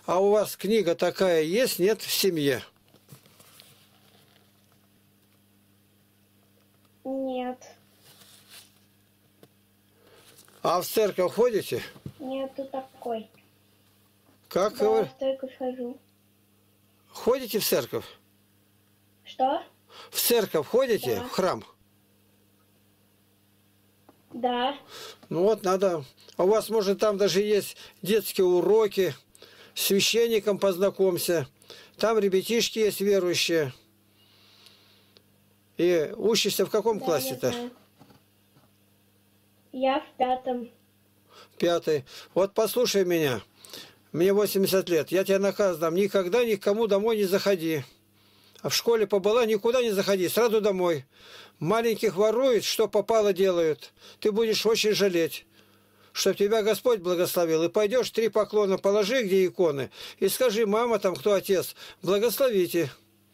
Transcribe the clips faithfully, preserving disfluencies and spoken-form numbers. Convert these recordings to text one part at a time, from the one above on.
А у вас книга такая есть, нет, в семье? Нет. А в церковь ходите? Нету такой. Как Да, вы? в церковь хожу. Ходите в церковь? Что? В церковь ходите? Да. В храм? Да. Ну вот, надо... А у вас, может, там даже есть детские уроки, с священником познакомься. Там ребятишки есть верующие. И учишься в каком Да, классе-то? я знаю. Я в пятом. Пятый. Вот послушай меня. Мне восемьдесят лет. Я тебе наказ дам. Никогда никому домой не заходи. А в школе побыла, никуда не заходи. Сразу домой. Маленьких воруют, что попало делают. Ты будешь очень жалеть. Чтоб тебя Господь благословил. И пойдешь, три поклона положи, где иконы. И скажи, мама там, кто отец, благословите.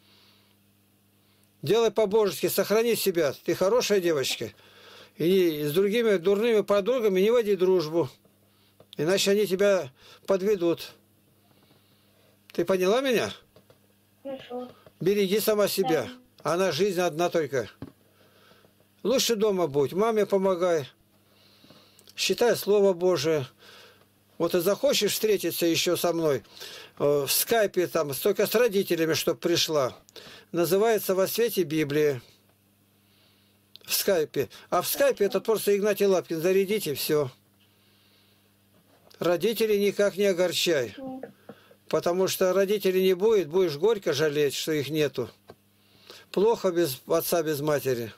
Делай по-божески, сохрани себя. Ты хорошая девочка. И с другими дурными подругами не води дружбу. Иначе они тебя подведут. Ты поняла меня? Хорошо. Береги сама себя. Да. Она жизнь одна только. Лучше дома будь. Маме помогай. Считай Слово Божие. Вот и захочешь встретиться еще со мной в скайпе, там, только с родителями, чтоб пришла. Называется «Во свете Библии». В скайпе. А в скайпе это просто Игнатий Лапкин. Зарядите, все. Родителей никак не огорчай. Потому что родителей не будет, будешь горько жалеть, что их нету. Плохо без отца, без матери.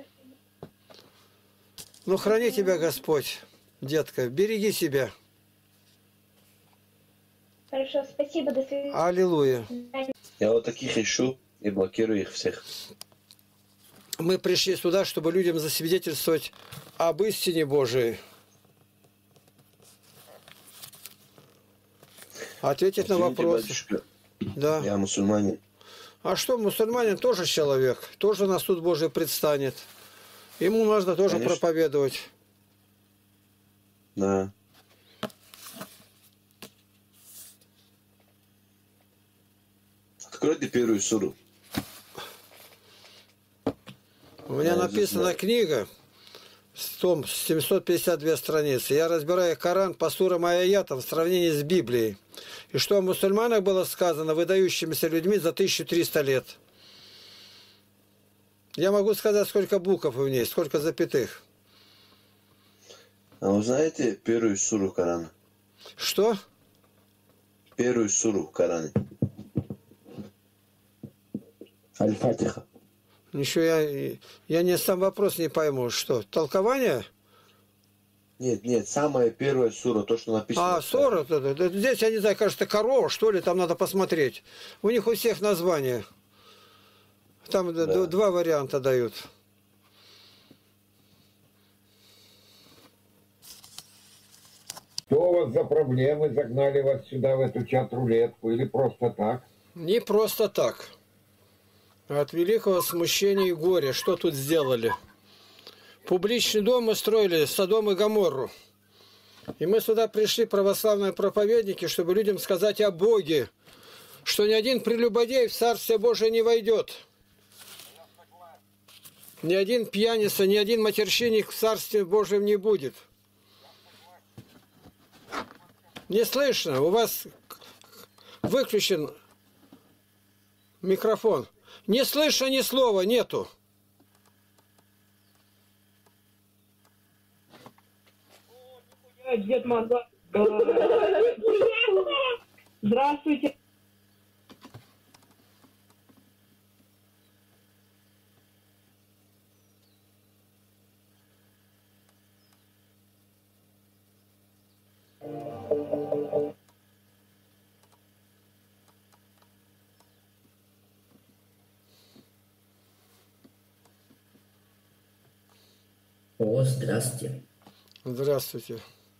Ну, храни тебя Господь, детка. Береги себя. Хорошо, спасибо, до свидания. Аллилуйя. Я вот таких ищу и блокирую их всех. Мы пришли сюда, чтобы людям засвидетельствовать об истине Божией. Ответить на Извините, вопросы. батюшка, Да. я мусульманин. А что, мусульманин тоже человек, тоже на суд Божий предстанет. Ему нужно тоже Конечно. проповедовать. Да. Откройте первую суру. У меня Да, написана знаю. книга, том семьсот пятьдесят две страницы. Я разбираю Коран по сурам и аятам в сравнении с Библией. И что о мусульманах было сказано выдающимися людьми за тысячу триста лет. Я могу сказать, сколько букв в ней, сколько запятых. А вы знаете первую суру Корана? Что? Первую суру в Коране. Аль-Фатиха. Ничего, я, я не сам вопрос не пойму. Что, толкование? Нет, нет, самая первая сура, то, что написано. А, сорок. Здесь, я не знаю, кажется, корова, что ли, там надо посмотреть. У них у всех названия. Там Да. два варианта дают. Что у вас за проблемы загнали вас сюда, в эту чат-рулетку, или просто так? Не просто так. От великого смущения и горя. Что тут сделали? Публичный дом мы строили, Содом и Гоморру. И мы сюда пришли, православные проповедники, чтобы людям сказать о Боге, что ни один прелюбодей в Царствие Божие не войдет. Ни один пьяница, ни один матерщинник в Царстве Божьем не будет. Не слышно? У вас выключен микрофон. Не слышно ни слова, нету. Дед Мороз. Здравствуйте. О, здравствуйте. Здравствуйте.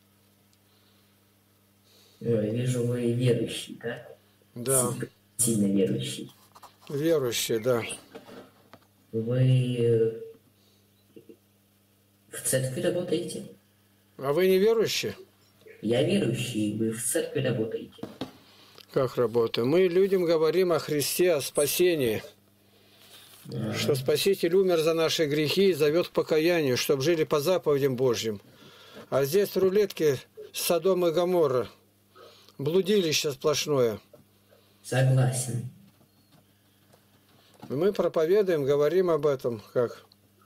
Ой, вижу, вы верующий, да? Да, Сильно верующий. верующие, да. Вы э, в церкви работаете? А вы не верующие? Я верующий, вы в церкви работаете. Как работаем? Мы людям говорим о Христе, о спасении. Да. Что Спаситель умер за наши грехи и зовет к покаянию, чтобы жили по заповедям Божьим. А здесь рулетки Содом и Гоморра. Блудилище сплошное. Согласен. Мы проповедуем, говорим об этом, как...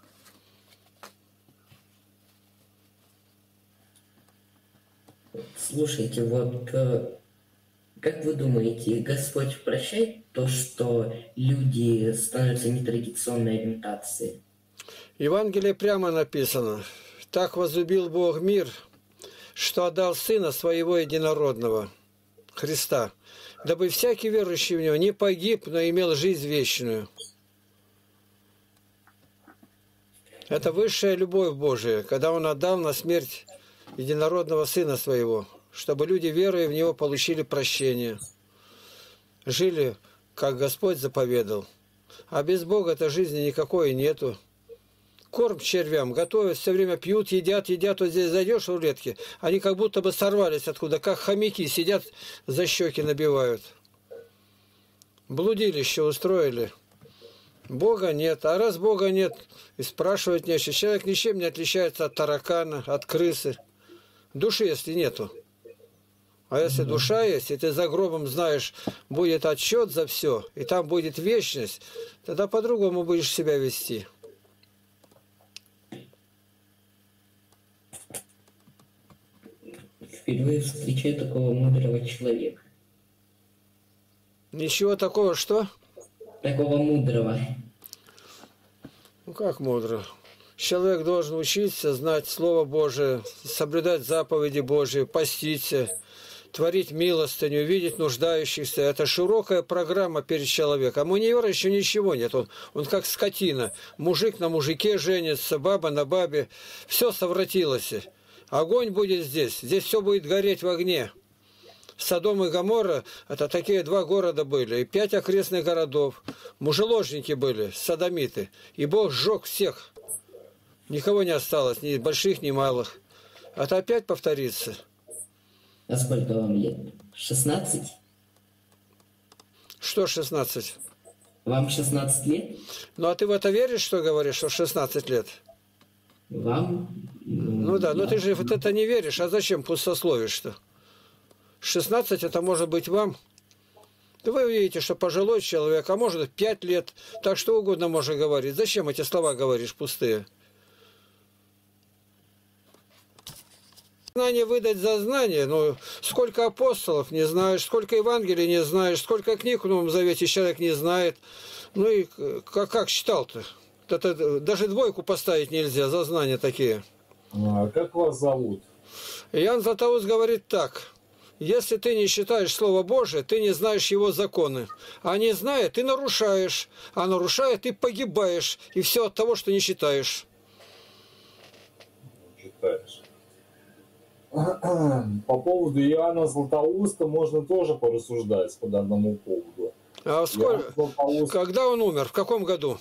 Слушайте, вот э, как вы думаете, Господь прощает то, что люди становятся нетрадиционной ориентации? Евангелие прямо написано. Так возлюбил Бог мир, что отдал Сына Своего Единородного, Христа, дабы всякий верующий в Него не погиб, но имел жизнь вечную. Это высшая любовь Божия, когда Он отдал на смерть Единородного Сына Своего, чтобы люди, веруя в Него, получили прощение. Жили, как Господь заповедал. А без Бога-то жизни никакой нету. Корм червям готовят, все время пьют, едят, едят. Вот здесь зайдешь в рулетки, они как будто бы сорвались откуда, как хомяки, сидят, за щеки набивают. Блудилище устроили. Бога нет. А раз Бога нет, и спрашивать нечего. Человек ничем не отличается от таракана, от крысы. Души, если нету. А если душа есть, и ты за гробом знаешь, будет отсчет за все, и там будет вечность, тогда по-другому будешь себя вести. Впервые встречаю такого мудрого человека. Ничего такого, что? Такого мудрого. Ну как мудро? Человек должен учиться, знать Слово Божие, соблюдать заповеди Божьи, поститься, творить милостыню, видеть нуждающихся. Это широкая программа перед человеком. А у него еще ничего нет. Он, он как скотина. Мужик на мужике женится, баба на бабе. Все совратилось. Огонь будет здесь. Здесь все будет гореть в огне. Содом и Гоморра – это такие два города были. И пять окрестных городов. Мужеложники были, содомиты. И Бог сжег всех. Никого не осталось, ни больших, ни малых. Это опять повторится. А сколько вам лет? шестнадцать? Что шестнадцать? Вам шестнадцать лет? Ну а ты в это веришь, что говоришь, что шестнадцать лет? Вам? Ну да, но ты же вот это не веришь, а зачем пустословишь-то? шестнадцать это может быть вам. Да вы видите, что пожилой человек, а может пять лет, так что угодно можно говорить. Зачем эти слова говоришь пустые? Знание выдать за знание, ну, сколько апостолов не знаешь, сколько Евангелий не знаешь, сколько книг в Новом Завете человек не знает. Ну и как, как считал-то? Это, даже двойку поставить нельзя за знания такие. А как вас зовут? Иоанн Златоуст говорит так. Если ты не считаешь Слово Божие, ты не знаешь его законы. А не зная, ты нарушаешь. А нарушая, ты погибаешь. И все от того, что не считаешь. Читаешь. По поводу Иоанна Златоуста можно тоже порассуждать по данному поводу. А сколько... Златоуст... Когда он умер? В каком году?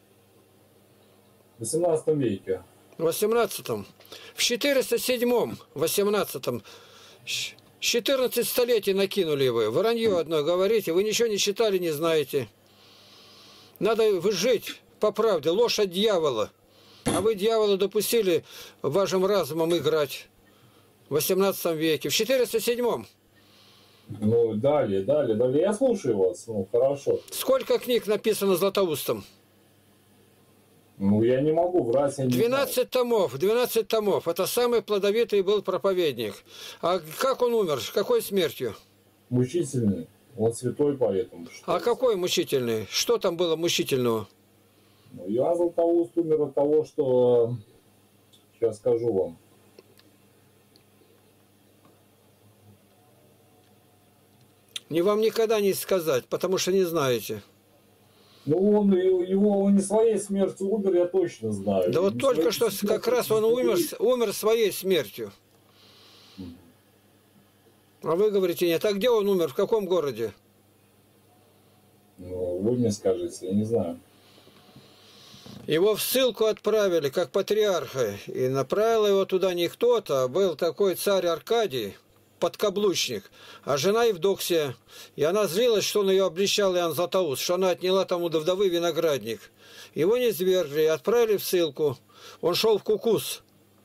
В восемнадцатом веке. В восемнадцатом. В четыреста седьмом, восемнадцатом. четырнадцать столетий накинули вы. Вранье одно говорите. Вы ничего не читали, не знаете. Надо жить по правде. Ложь от дьявола. А вы дьявола допустили вашим разумом играть. В восемнадцатом веке. В четыреста седьмом. Ну, далее, далее, далее. Я слушаю вас. Ну, хорошо. Сколько книг написано Златоустом? Ну, я не могу врать. Я не двенадцать томов. двенадцать томов. Это самый плодовитый был проповедник. А как он умер? Какой смертью? Мучительный. Он святой, поэтому. А какой мучительный? Что там было мучительного? Ну, Иоанн Златоуст умер от того, что... Сейчас скажу вам. Не вам никогда не сказать, потому что не знаете. Ну, он, его он не своей смертью умер, я точно знаю. Да вот не только что смертью, как раз он умер, умер своей смертью. А вы говорите, нет. А где он умер? В каком городе? Ну, вы мне скажите, я не знаю. Его в ссылку отправили, как патриарха. И направил его туда не кто-то, а был такой царь Аркадий. подкаблучник, а жена Евдоксия. И она злилась, что он ее обличал, Иоанн Златоуст, что она отняла тому до вдовы виноградник. Его не низвергли, отправили в ссылку. Он шел в Кукус.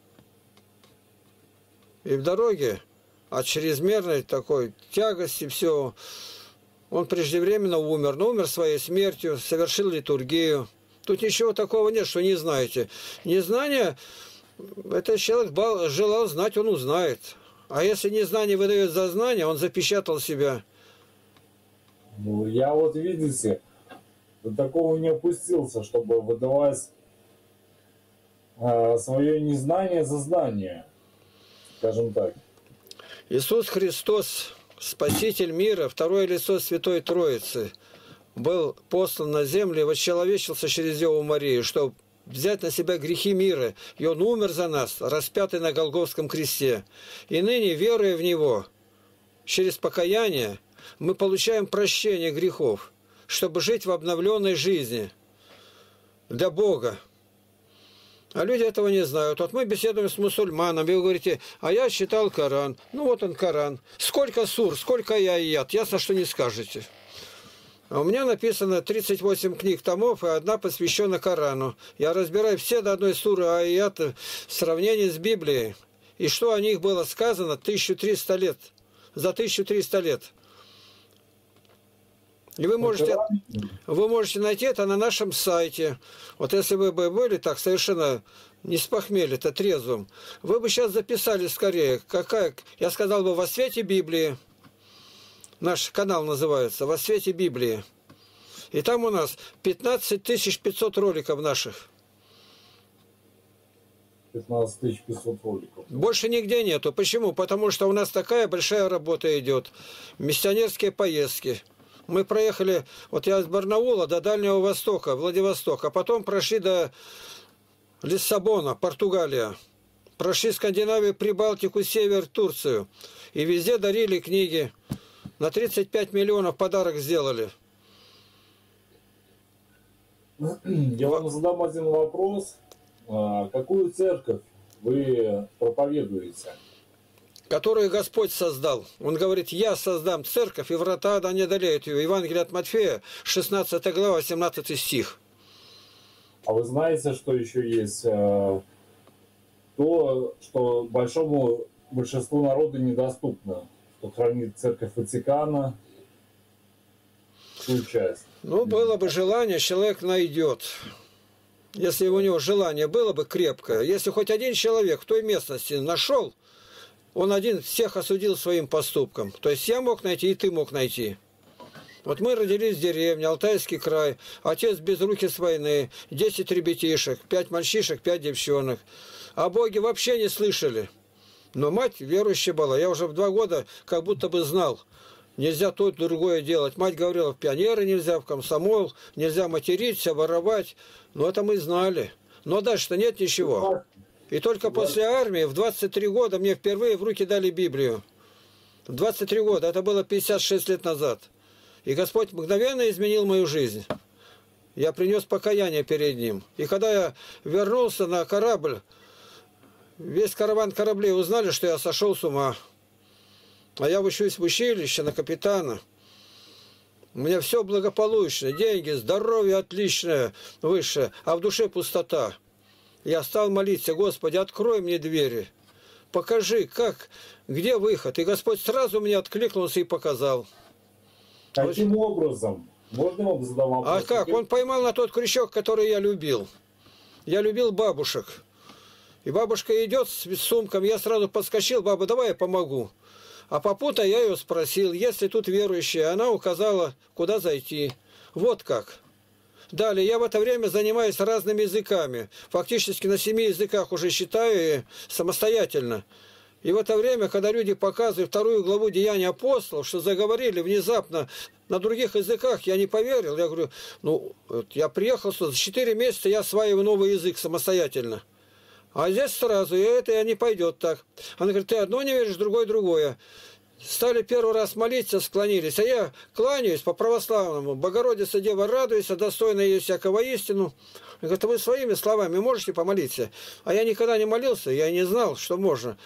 И в дороге от чрезмерной такой тягости все, он преждевременно умер. Но умер своей смертью, совершил литургию. Тут ничего такого нет, что не знаете. Незнание, это человек желал знать, он узнает. А если незнание выдает за знание, он запечатал себя. Ну, я вот, видите, до такого не опустился, чтобы выдавать э, свое незнание за знание, скажем так. Иисус Христос, Спаситель мира, второе лицо Святой Троицы, был послан на землю и восчеловечился через Деву Марию, чтобы взять на себя грехи мира. И Он умер за нас, распятый на Голгофском кресте. И ныне, веруя в Него, через покаяние, мы получаем прощение грехов, чтобы жить в обновленной жизни для Бога. А люди этого не знают. Вот мы беседуем с мусульманами, вы говорите, а я читал Коран. Ну вот он Коран. Сколько сур, сколько аят, ясно, что не скажете. А у меня написано тридцать восемь книг томов, и одна посвящена Корану. Я разбираю все до одной суры аяты в сравнении с Библией. И что о них было сказано тысячу триста лет. За тысячу триста лет. И вы можете, вы можете найти это на нашем сайте. Вот если вы бы были так совершенно не с похмелья-то трезвым, вы бы сейчас записали скорее, какая, я сказал бы, «Во свете Библии». Наш канал называется «Во свете Библии». И там у нас пятнадцать тысяч пятьсот роликов наших. пятнадцать тысяч пятьсот роликов. Больше нигде нету. Почему? Потому что у нас такая большая работа идет. Миссионерские поездки. Мы проехали, вот я из Барнаула до Дальнего Востока, Владивостока, а потом прошли до Лиссабона, Португалия. Прошли Скандинавию, Прибалтику, Север, Турцию. И везде дарили книги. На тридцать пять миллионов подарок сделали. Я вам задам один вопрос. Какую церковь вы проповедуете? Которую Господь создал. Он говорит, я создам церковь, и врата она не одолеют ее. Евангелие от Матфея, шестнадцатая глава, семнадцатый стих. А вы знаете, что еще есть э, то, что большому большинству народа недоступно, что хранит церковь Ватикана, ту часть? Ну, было бы желание, человек найдет. Если у него желание было бы крепкое, если хоть один человек в той местности нашел, он один всех осудил своим поступком. То есть я мог найти, и ты мог найти. Вот мы родились в деревне, Алтайский край, отец без руки с войны, десять ребятишек, пять мальчишек, пять девчонок. О Боге вообще не слышали. Но мать верующая была. Я уже в два года как будто бы знал. Нельзя то, другое делать. Мать говорила, в пионеры нельзя, в комсомол, нельзя материться, воровать. Но это мы знали. Но дальше-то нет ничего. И только после армии в двадцать три года мне впервые в руки дали Библию. В двадцать три года, это было пятьдесят шесть лет назад. И Господь мгновенно изменил мою жизнь. Я принес покаяние перед Ним. И когда я вернулся на корабль, весь караван кораблей узнали, что я сошел с ума. А я учусь в училище на капитана. У меня все благополучно, деньги, здоровье отличное, высшее, а в душе пустота. Я стал молиться, Господи, открой мне двери, покажи, как, где выход. И Господь сразу мне откликнулся и показал. Каким образом? Можно вам задать вопрос? А как? Он поймал на тот крючок, который я любил. Я любил бабушек. И бабушка идет с сумком, я сразу подскочил, баба, давай я помогу. А попутно я ее спросил, если тут верующая, она указала, куда зайти. Вот как. Далее, я в это время занимаюсь разными языками. Фактически на семи языках уже читаю самостоятельно. И в это время, когда люди показывают вторую главу Деяния апостолов, что заговорили внезапно на других языках, я не поверил. Я говорю, ну, я приехал сюда, за четыре месяца я осваиваю новый язык самостоятельно. А здесь сразу, и это не пойдет так. Она говорит, ты одно не веришь, другое другое. Стали первый раз молиться, склонились. А я кланяюсь по-православному. Богородица, Дева, радуйся, достойна есть всякого истину. Я говорю, вы своими словами можете помолиться? А я никогда не молился, я не знал, что можно.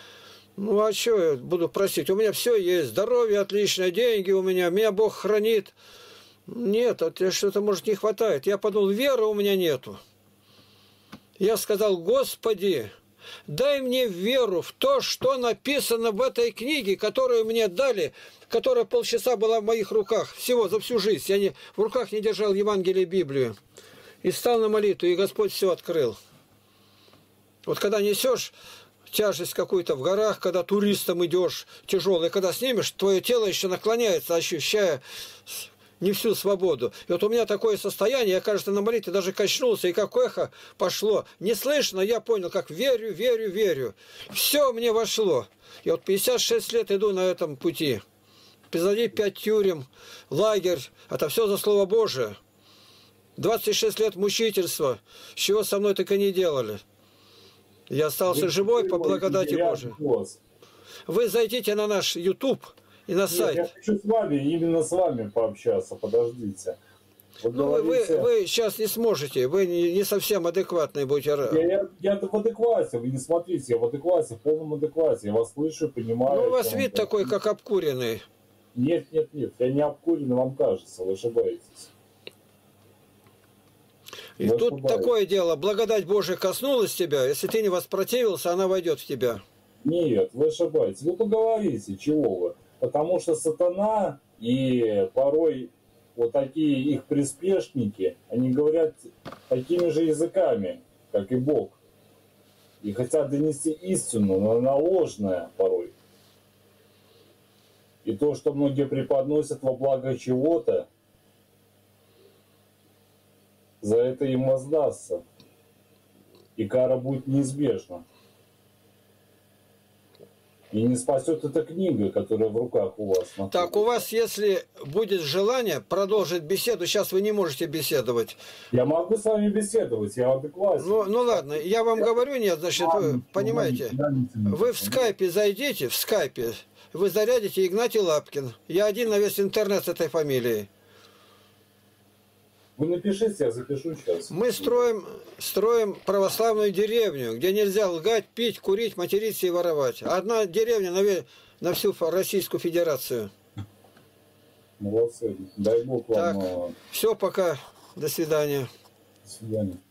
Ну а что я буду просить? У меня все есть, здоровье отличное, деньги у меня, меня Бог хранит. Нет, это что-то, может, не хватает. Я подумал, веры у меня нету. Я сказал, Господи, дай мне веру в то, что написано в этой книге, которую мне дали, которая полчаса была в моих руках, всего за всю жизнь. Я не, в руках не держал Евангелие и Библию. И стал на молитву, и Господь все открыл. Вот когда несешь тяжесть какую-то в горах, когда туристом идешь тяжелый, когда снимешь, твое тело еще наклоняется, ощущая не всю свободу. И вот у меня такое состояние, я, кажется, на молитве даже качнулся, и как эхо пошло. Не слышно, я понял, как верю, верю, верю. Все мне вошло. И вот пятьдесят шесть лет иду на этом пути. Позади пять тюрем, лагерь. Это все за Слово Божие. двадцать шесть лет мучительства. Чего со мной только не делали. Я остался Вы живой по благодати я Божией. вас. Вы зайдите на наш YouTube и на Нет, сайт. я хочу с вами, именно с вами пообщаться, подождите. Вы Ну, вы, говорите, вы сейчас не сможете, вы не, не совсем адекватные будете. я, я, я в адеквате, вы не смотрите, я в адеквате, в полном адеквате, я вас слышу, понимаю. Ну, у вас чем вид это. такой, как обкуренный. Нет, нет, нет, я не обкуренный, вам кажется, вы ошибаетесь. И Вы тут ошибаетесь. такое дело, благодать Божия коснулась тебя, если ты не воспротивился, она войдет в тебя. Нет, вы ошибаетесь. Вы поговорите, чего вы. Потому что сатана и порой вот такие их приспешники, они говорят такими же языками, как и Бог. И хотят донести истину, но она ложная порой. И то, что многие преподносят во благо чего-то, за это им воздастся. И кара будет неизбежна. И не спасет эта книга, которая в руках у вас находится. Так, у вас, если будет желание продолжить беседу, сейчас вы не можете беседовать. Я могу с вами беседовать, я адекватен. Ну, ну ладно, я вам говорю, нет, значит, вы понимаете, вы в скайпе зайдите, в скайпе, вы зарядите Игнатий Лапкин. Я один на весь интернет с этой фамилией. Вы напишите, я запишу сейчас. Мы строим, строим православную деревню, где нельзя лгать, пить, курить, материться и воровать. Одна деревня на, ве- на всю Российскую Федерацию. Молодцы. Дай Бог вам. Так. э, Все, пока. До свидания. До свидания.